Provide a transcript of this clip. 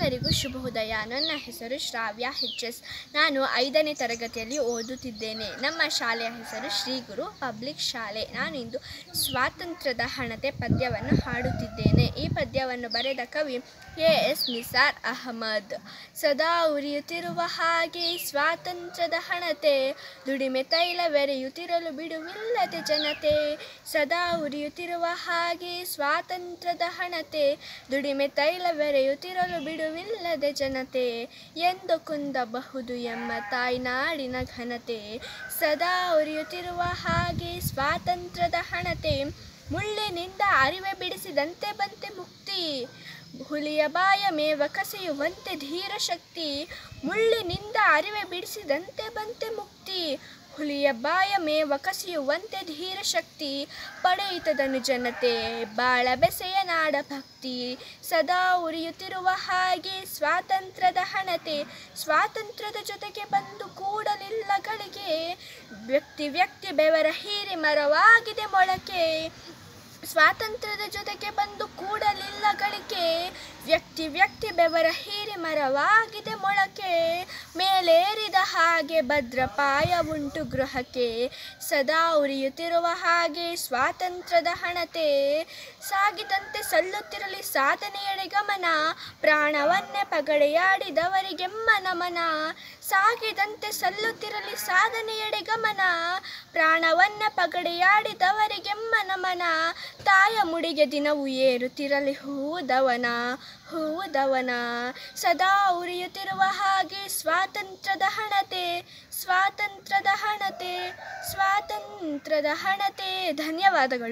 ಎಲ್ಲರಿಗೂ ಶುಭೋದಯ. ನನ್ನ ಹೆಸರು ಶ್ರಾವ್ಯ ಎಚ್.ಎಸ್. ನಾನು 5ನೇ ತರಗತಿಯಲ್ಲಿ ಓದುತ್ತಿದ್ದೇನೆ. ನಮ್ಮ ಶಾಲೆಯ ಹೆಸರು ಶ್ರೀ ಗುರು ಪಬ್ಲಿಕ್ ಶಾಲೆ. ನಾನು ಇಂದು ಸ್ವಾತಂತ್ರ್ಯದ ಹಣತೆ ಪದ್ಯವನ್ನು ಹಾಡುತ್ತಿದ್ದೇನೆ. ಈ ಪದ್ಯವನ್ನು ಬರೆದ ಕವಿ ಎ.ಎಸ್. ನಿಸಾರ್ ಅಹಮದ್. ಸದಾ ಉರಿಯುತ್ತಿರುವ ಹಾಗೆ ಸ್ವಾತಂತ್ರ್ಯದ ಹಣತೆ, ದುಡಿಮೆ ತೈಲವೆರೆಯುತ್ತಿರಲು ಬಿಡುವಿಲ್ಲದೆ ಜನತೆ. ಸದಾ ಉರಿಯುತ್ತಿರುವ ಹಾಗೆ ಸ್ವಾತಂತ್ರ್ಯದ ಹಣತೆ, ದುಡಿಮೆ ತೈಲವೆರೆಯುತ್ತಿರಲು ಬಿಡುವಿಲ್ಲದೆ ಜನತೆ. ಎಂದು ಕುಂದಬಹುದು ಎಮ್ಮ ತಾಯ್ನಾಡಿನ ಘನತೆ. ಸದಾ ಉರಿಯುತ್ತಿರುವ ಹಾಗೆ ಸ್ವಾತಂತ್ರ್ಯದ ಹಣತೆ, ಮುಳ್ಳಿನಿಂದ ಅರಿವೆ ಬಿಡಿಸಿದಂತೆ ಬಂತೆ ಮುಕ್ತಿ. ಹುಲಿಯ ಬಾಯ ಮೇವ ಕಸಿಯುವಂತೆ ಧೀರ ಶಕ್ತಿ. ಮುಳ್ಳಿನಿಂದ ಅರಿವೆ ಬಿಡಿಸಿದಂತೆ ಬಂತೆ ಮುಕ್ತಿ. ಹುಲಿಯ ಬಾಯ ಮೇವ ಕಸಿಯುವಂತೆ ಧೀರ ಶಕ್ತಿ. ಪಡೆಯಿತದನು ಜನತೆ ಬಾಳ ಬೆಸೆಯ ನಾಡ ಭಕ್ತಿ. ಸದಾ ಉರಿಯುತ್ತಿರುವ ಹಾಗೆ ಸ್ವಾತಂತ್ರ್ಯದ ಹಣತೆ, ಸ್ವಾತಂತ್ರ್ಯದ ಜೊತೆಗೆ ಬಂದು ಕೂಡಲಿಲ್ಲ ಗಳಿಗೆ. ವ್ಯಕ್ತಿ ವ್ಯಕ್ತಿ ಬೆವರ ಹೀರಿ ಮರವಾಗಿದೆ ಮೊಳಕೆ. ಸ್ವಾತಂತ್ರ್ಯದ ಜೊತೆಗೆ ಬಂದು ಕೂಡಲಿಲ್ಲ ಗಳಿಗೆ. ವ್ಯಕ್ತಿ ವ್ಯಕ್ತಿ ಬೆವರ ಹೀರಿ ಮರವಾಗಿದೆ ಮೊಳಕೆ. ಮೇಲೇರಿದ ಹಾಗೆ ಭದ್ರಪಾಯ ಉಂಟು ಗೃಹಕ್ಕೆ. ಸದಾ ಉರಿಯುತ್ತಿರುವ ಹಾಗೆ ಸ್ವಾತಂತ್ರ್ಯದ ಹಣತೆ, ಸಾಗಿದಂತೆ ಸಲ್ಲುತ್ತಿರಲಿ ಸಾಧನೆಯೆಡೆ ಗಮನ. ಪ್ರಾಣವನ್ನೇ ಪಗಡೆಯಾಡಿದವರಿಗೆಮ್ಮ ನಮನ. ಸಾಗಿದಂತೆ ಸಲ್ಲುತ್ತಿರಲಿ ಸಾಧನೆಯೆಡೆ ಗಮನ. ಪ್ರಾಣವನ್ನ ಪಗಡೆಯಾಡಿದವರಿಗೆಮ್ಮ ನಮನ. ತಾಯ ಮುಡಿಗೆ ದಿನವೂ ಏರುತ್ತಿರಲಿ ಹೂದವನ ಹೂದವನ. ಸದಾ ಉರಿಯುತ್ತಿರುವ ಹಾಗೆ ಸ್ವಾತಂತ್ರ್ಯದ ಹಣತೆ, ಸ್ವಾತಂತ್ರ್ಯದ ಹಣತೆ, ಸ್ವಾತಂತ್ರ್ಯದ ಹಣತೆ. ಧನ್ಯವಾದಗಳು.